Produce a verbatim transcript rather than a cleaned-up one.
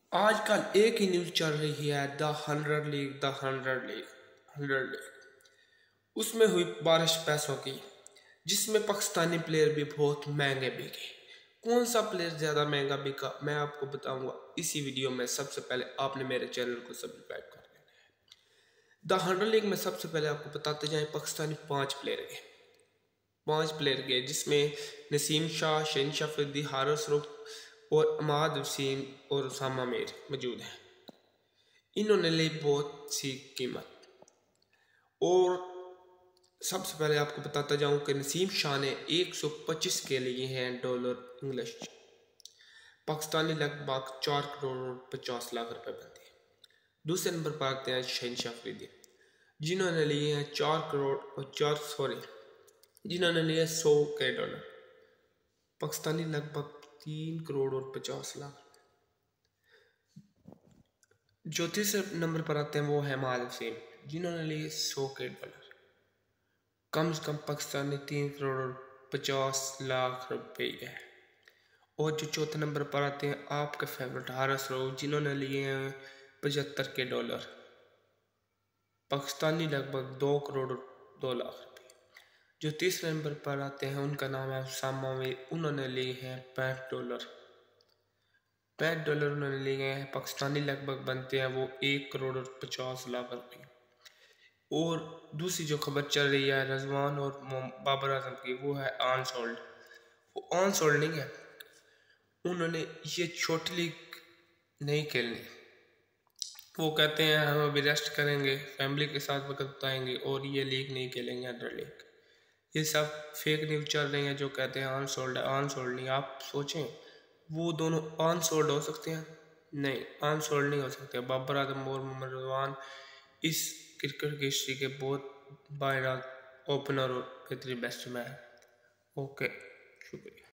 आजकल एक ही न्यूज़ चल रही है, the hundred league the hundred league hundred league. उसमें हुई बारिश पैसों की, जिसमें पाकिस्तानी प्लेयर भी बहुत महंगे बिके। कौन सा प्लेयर ज़्यादा महंगा बिका मैं आपको बताऊंगा इसी वीडियो में। सबसे पहले आपने मेरे चैनल को सब्सक्राइब कर लेना है। द हंड्रेड लीग में सबसे पहले आपको बताते जाएं, पाकिस्तानी पाँच प्लेयर गए पाँच प्लेयर गए जिसमें नसीम शाह, शहनशाह अफरीदी, हारिस रऊफ और अमाद वसीम और उसामा मीर मौजूद हैं। इन्होंने ली बहुत सी कीमत। और सबसे पहले आपको बताता जाऊं कि नसीम शाह ने एक सौ पच्चीस के लिए हैं डॉलर इंग्लिश, पाकिस्तानी लगभग चार करोड़ पचास लाख रुपए बनते हैं। दूसरे नंबर पर आते हैं शहनशाह अफरीदी, जिन्होंने लिए हैं चार करोड़ और चार सॉरी जिन्होंने लिए सौ के डॉलर, पाकिस्तानी लगभग तीन करोड़ और पचास लाख। जो तीसरे नंबर पर आते हैं वो है अमाद वसीम, जिन्होंने लिए सौ के डॉलर, कम से कम पाकिस्तानी तीन करोड़ और पचास लाख रुपए है। और जो चौथे नंबर पर आते हैं आपके फेवरेट हारिस रऊफ, जिन्होंने लिए हैं पचहत्तर के डॉलर, पाकिस्तानी लगभग दो करोड़ दो लाख रुपए। जो तीसरे नंबर पर आते हैं उनका नाम है उसामा मीर, उन्होंने लिए हैं पैंठ डॉलर पैंठ डॉलर उन्होंने लिए हैं, पाकिस्तानी लगभग बनते हैं वो एक करोड़ और पचास लाख रुपए। और दूसरी जो खबर चल रही है रजवान और बाबर आजम की, वो है ऑन सोल्ड। वो ऑन सोल्ड नहीं है, उन्होंने ये छोटी लीग नहीं खेलनी। वो कहते हैं हम अभी रेस्ट करेंगे, फैमिली के साथ वक्त बिताएंगे और ये लीग नहीं खेलेंगे हंड्रेड लीग। ये सब फेक न्यूज़ चल रही हैं जो कहते हैं ऑन सोल्ड है, ऑन सोल्ड नहीं। आप सोचें वो दोनों ऑन सोल्ड हो सकते हैं? नहीं, ऑन सोल्ड नहीं हो सकते। बाबर आजम और मोहम्मद रजवान इस क्रिकेट की हिस्ट्री के बहुत बायरल ओपनर और बेहतरीन बैट्समैन। ओके, शुक्रिया।